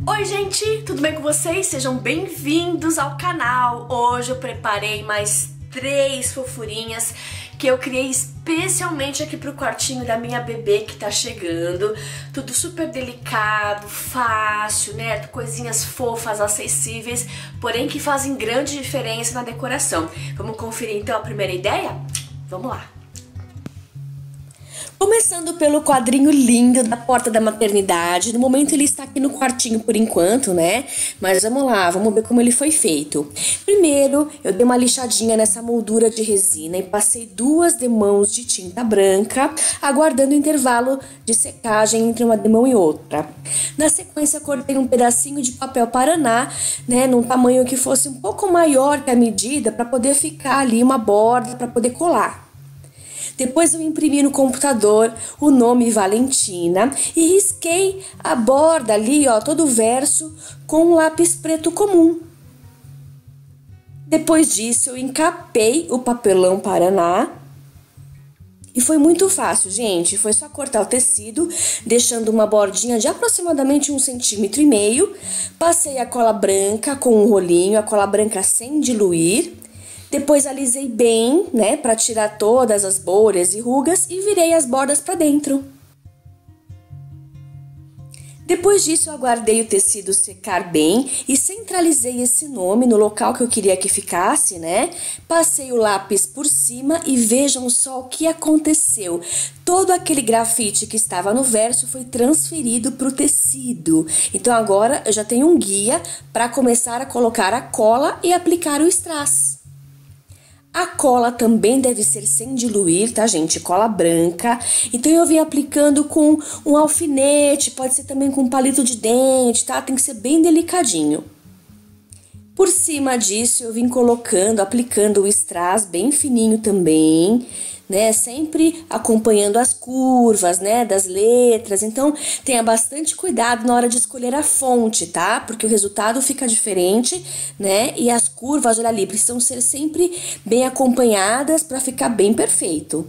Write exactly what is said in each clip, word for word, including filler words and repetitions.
Oi gente, tudo bem com vocês? Sejam bem-vindos ao canal. Hoje eu preparei mais três fofurinhas que eu criei especialmente aqui pro quartinho da minha bebê que tá chegando. Tudo super delicado, fácil, né? Coisinhas fofas, acessíveis, porém que fazem grande diferença na decoração. Vamos conferir então a primeira ideia? Vamos lá! Começando pelo quadrinho lindo da porta da maternidade. No momento ele está aqui no quartinho por enquanto, né? Mas vamos lá, vamos ver como ele foi feito. Primeiro, eu dei uma lixadinha nessa moldura de resina e passei duas demãos de tinta branca, aguardando o intervalo de secagem entre uma demão e outra. Na sequência, cortei um pedacinho de papel paraná, né? Num tamanho que fosse um pouco maior que a medida, para poder ficar ali uma borda, para poder colar. Depois eu imprimi no computador o nome Valentina e risquei a borda ali, ó, todo o verso com um lápis preto comum. Depois disso eu encapei o papelão Paraná e foi muito fácil, gente. Foi só cortar o tecido, deixando uma bordinha de aproximadamente um centímetro e meio. Passei a cola branca com um rolinho, a cola branca sem diluir. Depois alisei bem, né, para tirar todas as bolhas e rugas e virei as bordas para dentro. Depois disso eu aguardei o tecido secar bem e centralizei esse nome no local que eu queria que ficasse, né? Passei o lápis por cima e vejam só o que aconteceu. Todo aquele grafite que estava no verso foi transferido para o tecido. Então agora eu já tenho um guia para começar a colocar a cola e aplicar o strass. A cola também deve ser sem diluir, tá, gente? Cola branca. Então eu vim aplicando com um alfinete, pode ser também com um palito de dente, tá? Tem que ser bem delicadinho. Por cima disso eu vim colocando, aplicando o strass bem fininho também, né? Sempre acompanhando as curvas, né? Das letras. Então tenha bastante cuidado na hora de escolher a fonte, tá? Porque o resultado fica diferente, né? E as curvas, olha ali, precisam ser sempre bem acompanhadas para ficar bem perfeito.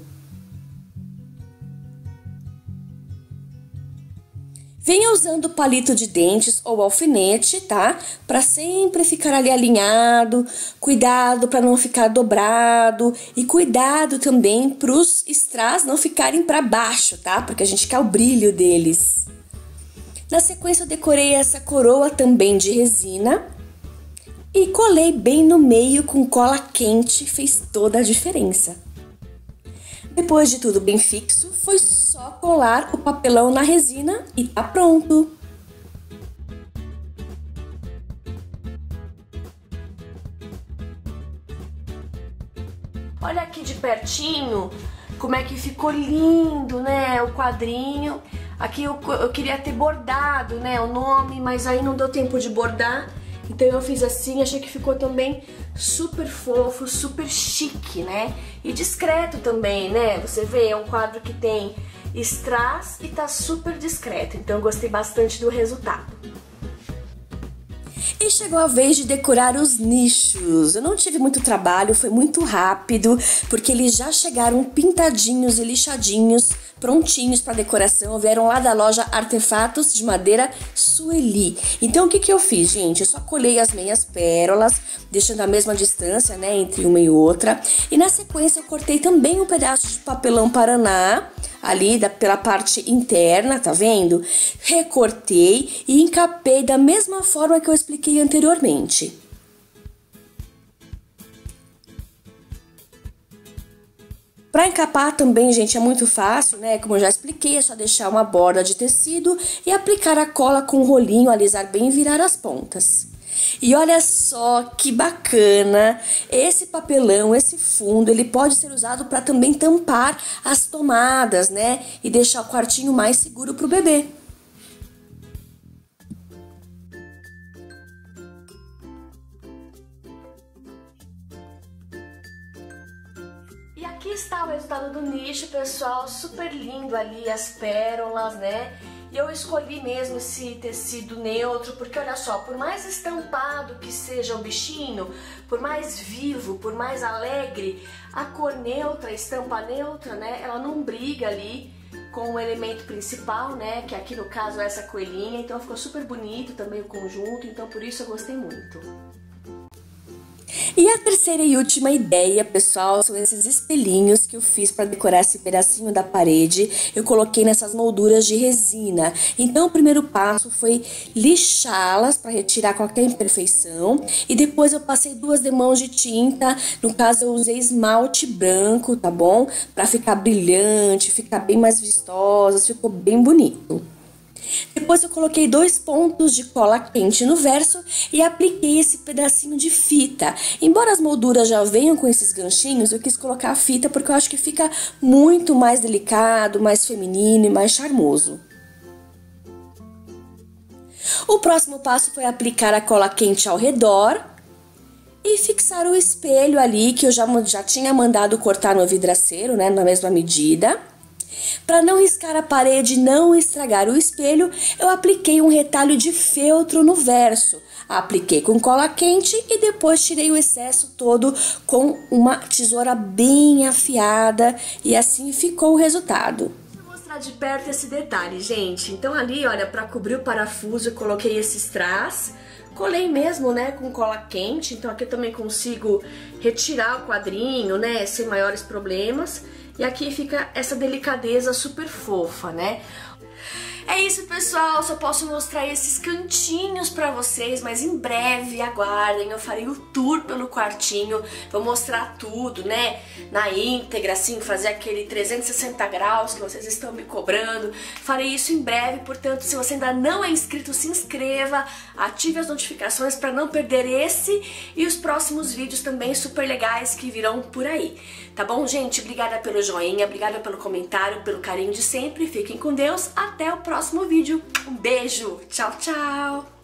Venha usando palito de dentes ou alfinete, tá? Para sempre ficar ali alinhado, cuidado para não ficar dobrado e cuidado também para os strass não ficarem para baixo, tá? Porque a gente quer o brilho deles. Na sequência eu decorei essa coroa também de resina e colei bem no meio com cola quente, fez toda a diferença. Depois de tudo bem fixo, foi só colar o papelão na resina e tá pronto! Olha aqui de pertinho como é que ficou lindo, né? O quadrinho. Aqui eu, eu queria ter bordado, né? O nome, mas aí não deu tempo de bordar. Então eu fiz assim, achei que ficou também super fofo, super chique, né? E discreto também, né? Você vê, é um quadro que tem strass e tá super discreto. Então eu gostei bastante do resultado. E chegou a vez de decorar os nichos. Eu não tive muito trabalho, foi muito rápido, porque eles já chegaram pintadinhos e lixadinhos, prontinhos para decoração. Vieram lá da loja Artefatos de Madeira Sueli. Então o que que eu fiz, gente? Eu só colei as meias pérolas, deixando a mesma distância, né, entre uma e outra. E na sequência eu cortei também um pedaço de papelão Paraná, ali da, pela parte interna, tá vendo? Recortei e encapei da mesma forma que eu expliquei anteriormente. Para encapar também, gente, é muito fácil, né? Como eu já expliquei, é só deixar uma borda de tecido e aplicar a cola com o rolinho, alisar bem e virar as pontas. E olha só que bacana, esse papelão, esse fundo, ele pode ser usado para também tampar as tomadas, né? E deixar o quartinho mais seguro para o bebê. E aqui está o resultado do nicho, pessoal, super lindo ali, as pérolas, né? E eu escolhi mesmo esse tecido neutro, porque olha só, por mais estampado que seja o bichinho, por mais vivo, por mais alegre, a cor neutra, a estampa neutra, né, ela não briga ali com o elemento principal, né, que aqui no caso é essa coelhinha, então ficou super bonito também o conjunto, então por isso eu gostei muito. E a terceira e última ideia, pessoal, são esses espelhinhos que eu fiz para decorar esse pedacinho da parede. Eu coloquei nessas molduras de resina. Então, o primeiro passo foi lixá-las para retirar qualquer imperfeição. E depois eu passei duas demãos de tinta. No caso, eu usei esmalte branco, tá bom? Para ficar brilhante, ficar bem mais vistosa, ficou bem bonito. Depois eu coloquei dois pontos de cola quente no verso e apliquei esse pedacinho de fita. Embora as molduras já venham com esses ganchinhos, eu quis colocar a fita porque eu acho que fica muito mais delicado, mais feminino e mais charmoso. O próximo passo foi aplicar a cola quente ao redor e fixar o espelho ali que eu já, já tinha mandado cortar no vidraceiro, né, na mesma medida. Para não riscar a parede e não estragar o espelho, eu apliquei um retalho de feltro no verso. Apliquei com cola quente e depois tirei o excesso todo com uma tesoura bem afiada e assim ficou o resultado. Vou mostrar de perto esse detalhe, gente. Então ali, olha, para cobrir o parafuso eu coloquei esses strass. Colei mesmo, né, com cola quente, então aqui eu também consigo retirar o quadrinho, né, sem maiores problemas. E aqui fica essa delicadeza super fofa, né? É isso, pessoal, só posso mostrar esses cantinhos pra vocês, mas em breve, aguardem, eu farei o tour pelo quartinho, vou mostrar tudo, né, na íntegra, assim, fazer aquele trezentos e sessenta graus que vocês estão me cobrando, farei isso em breve, portanto, se você ainda não é inscrito, se inscreva, ative as notificações pra não perder esse e os próximos vídeos também super legais que virão por aí, tá bom, gente? Obrigada pelo joinha, obrigada pelo comentário, pelo carinho de sempre, fiquem com Deus, até o próximo vídeo. Um beijo, tchau, tchau!